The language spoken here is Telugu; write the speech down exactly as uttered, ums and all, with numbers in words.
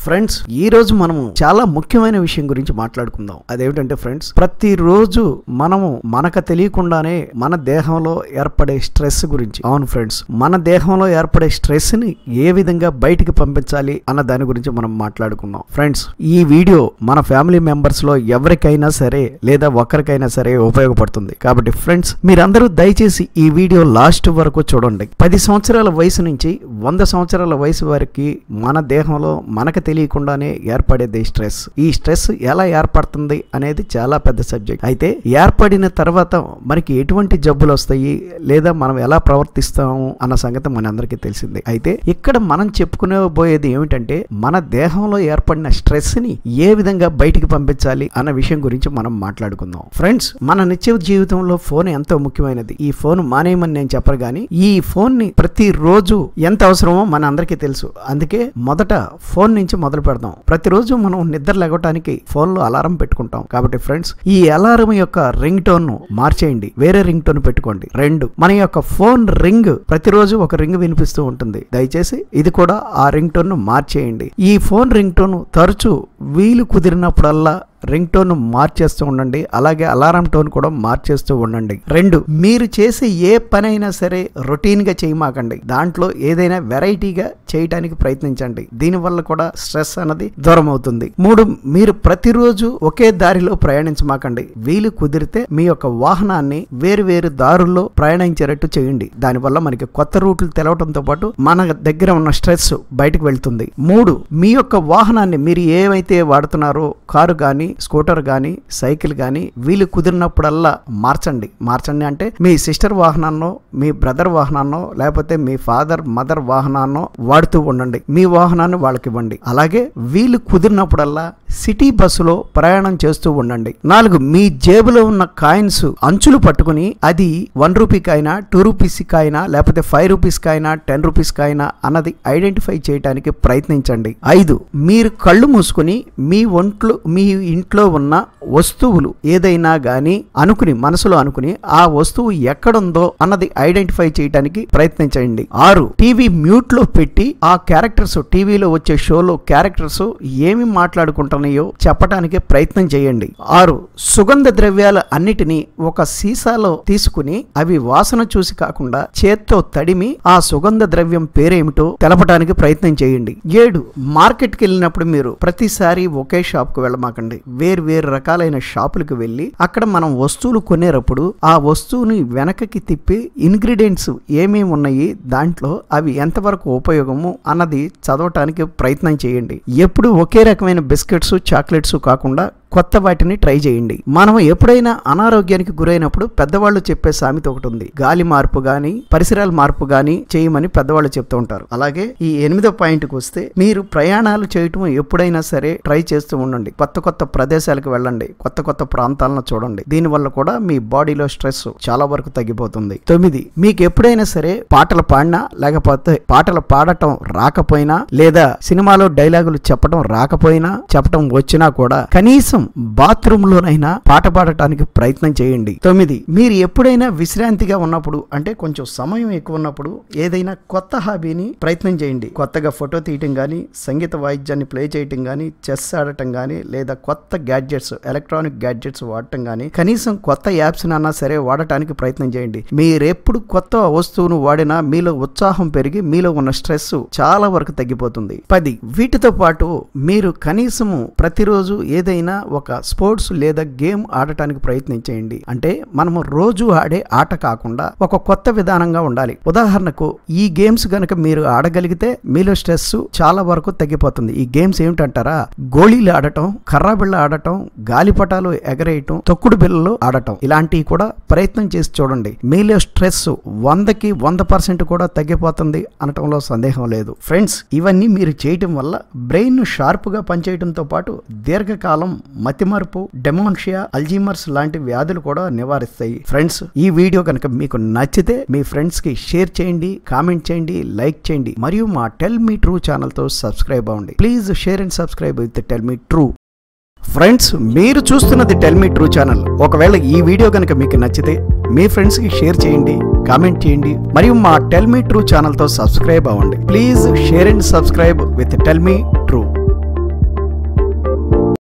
ఫ్రెండ్స్ ఈ రోజు మనము చాలా ముఖ్యమైన విషయం గురించి మాట్లాడుకుందాం. అదేమిటంటే ఫ్రెండ్స్, ప్రతిరోజు మనము మనకు తెలియకుండానే మన దేహంలో ఏర్పడే స్ట్రెస్ గురించి. అవును ఫ్రెండ్స్, మన దేహంలో ఏర్పడే స్ట్రెస్ ని ఏ విధంగా బయటికి పంపించాలి అన్న దాని గురించి మనం మాట్లాడుకుందాం. ఫ్రెండ్స్, ఈ వీడియో మన ఫ్యామిలీ మెంబర్స్ లో ఎవరికైనా సరే లేదా ఒక్కరికైనా సరే ఉపయోగపడుతుంది. కాబట్టి ఫ్రెండ్స్, మీరందరూ దయచేసి ఈ వీడియో లాస్ట్ వరకు చూడండి. పది సంవత్సరాల వయసు నుంచి వంద సంవత్సరాల వయసు వరకు మన దేహంలో మనకు తెలియకుండానే ఏర్పడేది స్ట్రెస్. ఈ స్ట్రెస్ ఎలా ఏర్పడుతుంది అనేది చాలా పెద్ద సబ్జెక్ట్. అయితే ఏర్పడిన తర్వాత మనకి ఎటువంటి జబ్బులు వస్తాయి లేదా మనం ఎలా ప్రవర్తిస్తాము అన్న సంగతి మనందరికీ తెలిసిందే. అయితే ఇక్కడ మనం చెప్పుకునే పోయేది ఏమిటంటే, మన దేహంలో ఏర్పడిన స్ట్రెస్ ని ఏ విధంగా బయటికి పంపించాలి అన్న విషయం గురించి మనం మాట్లాడుకుందాం. ఫ్రెండ్స్, మన నిత్య జీవితంలో ఫోన్ ఎంతో ముఖ్యమైనది. ఈ ఫోన్ మానేయమని నేను చెప్పరు కానీ ఈ ఫోన్ ని ప్రతిరోజు ఎంత అవసరమో మన అందరికీ తెలుసు. అందుకే మొదట ఫోన్ నుంచి మొదలు పెడదాం. ప్రతిరోజు మనం నిద్ర లేవటానికి ఫోన్ లో అలారం పెట్టుకుంటాం. కాబట్టి ఫ్రెండ్స్, ఈ అలారం యొక్క రింగ్ టోన్ ను మార్చేయండి, వేరే రింగ్ టోన్ పెట్టుకోండి. రెండు, మన యొక్క ఫోన్ రింగ్ ప్రతిరోజు ఒక రింగ్ వినిపిస్తూ ఉంటుంది. దయచేసి ఇది కూడా ఆ రింగ్ టోన్ ను మార్చేయండి. ఈ ఫోన్ రింగ్ టోన్ తరచూ వీలు కుదిరినప్పుడల్లా రింగ్ టోన్ మార్చేస్తూ ఉండండి. అలాగే అలారం టోన్ కూడా మార్చేస్తూ ఉండండి. రెండు, మీరు చేసే ఏ పనైనా సరే రొటీన్ గా చేయమాకండి. దాంట్లో ఏదైనా వెరైటీగా చేయడానికి ప్రయత్నించండి. దీనివల్ల కూడా స్ట్రెస్ అన్నది దూరం అవుతుంది. మూడు, మీరు ప్రతిరోజు ఒకే దారిలో ప్రయాణించమాకండి. వీలు కుదిరితే మీ యొక్క వాహనాన్ని వేరు వేరు దారుల్లో ప్రయాణించేటట్టు చేయండి. దానివల్ల మనకి కొత్త రూట్లు తెలవడంతో పాటు మన దగ్గర ఉన్న స్ట్రెస్ బయటకు వెళ్తుంది. మూడు, మీ యొక్క వాహనాన్ని మీరు ఏవైతే వాడుతున్నారో, కారు కానీ స్కూటర్ గానీ సైకిల్ గానీ వీలు కుదిరినప్పుడల్లా మార్చండి. మార్చండి అంటే మీ సిస్టర్ వాహనాన్నో, మీ బ్రదర్ వాహనాన్నో, లేకపోతే మీ ఫాదర్ మదర్ వాహనాన్నో వాడుతూ ఉండండి. మీ వాహనాన్ని వాళ్ళకి ఇవ్వండి. అలాగే వీలు కుదిరినప్పుడల్లా సిటీ బస్సులో ప్రయాణం చేస్తూ ఉండండి. నాలుగు, మీ జేబులో ఉన్న కాయిన్స్ అంచులు పట్టుకుని అది వన్ రూపీ కాయినా, టూ రూపీస్ కాయినా, లేకపోతే ఫైవ్ రూపీస్ కాయినా, టెన్ రూపీస్ కాయినా అన్నది ఐడెంటిఫై చేయడానికి ప్రయత్నించండి. ఐదు, మీరు కళ్ళు మూసుకుని మీ ఒంట్లో మీ ఇంట్లో ఉన్న వస్తువులు ఏదైనా గాని అనుకుని మనసులో అనుకుని ఆ వస్తువు ఎక్కడుందో అన్నది ఐడెంటిఫై చేయడానికి ప్రయత్నించండి. ఆరు, టీవీ మ్యూట్ లో పెట్టి ఆ క్యారెక్టర్స్, టీవీలో వచ్చే షోలో క్యారెక్టర్స్ ఏమి మాట్లాడుకుంటున్నాయో చెప్పడానికి ప్రయత్నం చేయండి. ఆరు, సుగంధ ద్రవ్యాల అన్నిటినీ ఒక సీసాలో తీసుకుని అవి వాసన చూసి కాకుండా చేత్తో తడిమి ఆ సుగంధ ద్రవ్యం పేరేమిటో తెలపడానికి ప్రయత్నం చేయండి. ఏడు, మార్కెట్కి వెళ్ళినప్పుడు మీరు ప్రతిసారి ఒకే షాప్ కు వెళ్ళమాకండి. వేరు వేరు రకాలైన షాపులకు వెళ్ళి అక్కడ మనం వస్తువులు కొనేటప్పుడు ఆ వస్తువుని వెనకకి తిప్పి ఇంగ్రీడియంట్స్ ఏమేమి ఉన్నాయి, దాంట్లో అవి ఎంతవరకు ఉపయోగము అన్నది చదవటానికి ప్రయత్నం చేయండి. ఎప్పుడు ఒకే రకమైన బిస్కెట్స్ చాక్లెట్స్ కాకుండా కొత్త వాటిని ట్రై చేయండి. మనం ఎప్పుడైనా అనారోగ్యానికి గురైనప్పుడు పెద్దవాళ్ళు చెప్పే సామెత ఒకటి ఉంది. గాలి మార్పు గాని పరిసరాల మార్పు గాని చేయమని పెద్దవాళ్ళు చెప్తూ ఉంటారు. అలాగే ఈ ఎనిమిదో పాయింట్ కు వస్తే, మీరు ప్రయాణాలు చేయటం ఎప్పుడైనా సరే ట్రై చేస్తూ ఉండండి. కొత్త కొత్త ప్రదేశాలకు వెళ్ళండి, కొత్త కొత్త ప్రాంతాలను చూడండి. దీనివల్ల కూడా మీ బాడీలో స్ట్రెస్ చాలా వరకు తగ్గిపోతుంది. తొమ్మిది, మీకు ఎప్పుడైనా సరే పాటలు పాడినా లేకపోతే పాటలు పాడటం రాకపోయినా లేదా సినిమాలో డైలాగులు చెప్పడం రాకపోయినా చెప్పడం వచ్చినా కూడా కనీసం బాత్రూమ్ లోనైనా పాట పాడటానికి ప్రయత్నం చేయండి. తొమ్మిది, మీరు ఎప్పుడైనా విశ్రాంతిగా ఉన్నప్పుడు, అంటే కొంచెం సమయం ఎక్కువ ఉన్నప్పుడు ఏదైనా కొత్త హాబీని ప్రయత్నం చేయండి. కొత్తగా ఫోటో తీయటం గానీ, సంగీత వాయిద్యాన్ని ప్లే చేయటం గానీ, చెస్ ఆడటం గానీ, లేదా కొత్త గ్యాడ్జెట్స్, ఎలక్ట్రానిక్ గ్యాడ్జెట్స్ వాడటం గానీ, కనీసం కొత్త యాప్స్ అన్నా సరే వాడటానికి ప్రయత్నం చేయండి. మీరెప్పుడు కొత్త వస్తువును వాడినా మీలో ఉత్సాహం పెరిగి మీలో ఉన్న స్ట్రెస్ చాలా వరకు తగ్గిపోతుంది. పది, వీటితో పాటు మీరు కనీసము ప్రతిరోజు ఏదైనా ఒక స్పోర్ట్స్ లేదా గేమ్ ఆడటానికి ప్రయత్నించేయండి. అంటే మనము రోజు ఆడే ఆట కాకుండా ఒక కొత్త విధానంగా ఉండాలి. ఉదాహరణకు ఈ గేమ్స్ గనక మీరు ఆడగలిగితే మీలో స్ట్రెస్ చాలా వరకు తగ్గిపోతుంది. ఈ గేమ్స్ ఏమిటంటారా? గోళీలు ఆడటం, కర్రా బిళ్ళ ఆడటం, గాలిపటాలు ఎగరేయటం, తొక్కుడు బిళ్ళలు ఆడటం, ఇలాంటివి కూడా ప్రయత్నం చేసి చూడండి. మీలో స్ట్రెస్ వందకి వంద పర్సెంట్ కూడా తగ్గిపోతుంది అనటంలో సందేహం లేదు. ఫ్రెండ్స్, ఇవన్నీ మీరు చేయటం వల్ల బ్రెయిన్ షార్ప్ గా పనిచేయడంతో పాటు దీర్ఘకాలం మతిమరుపు, డెమెన్షియా, అల్జీమర్స్ లాంటి వ్యాధులు కూడా నివారిస్తాయి. ఫ్రెండ్స్, ఈ వీడియో కనుక మీకు నచ్చితే మీ ఫ్రెండ్స్ కి షేర్ చేయండి, కామెంట్ చేయండి, లైక్ చేయండి మరియు మా టెల్ మీ ట్రూ ఛానల్ తో సబ్స్క్రైబ్ అవ్వండి. Please share and subscribe with tell me true. Friends, మీరు చూస్తున్నది టెల్ మీ ట్రూ ఛానల్. ఒకవేళ ఈ వీడియో కనుక మీకు నచ్చితే మీ ఫ్రెండ్స్ కి షేర్ చేయండి, కామెంట్ చేయండి మరియు మా టెల్ మీ ట్రూ ఛానల్ తో సబ్స్క్రైబ్ అవ్వండి. Please share and subscribe with tell me true.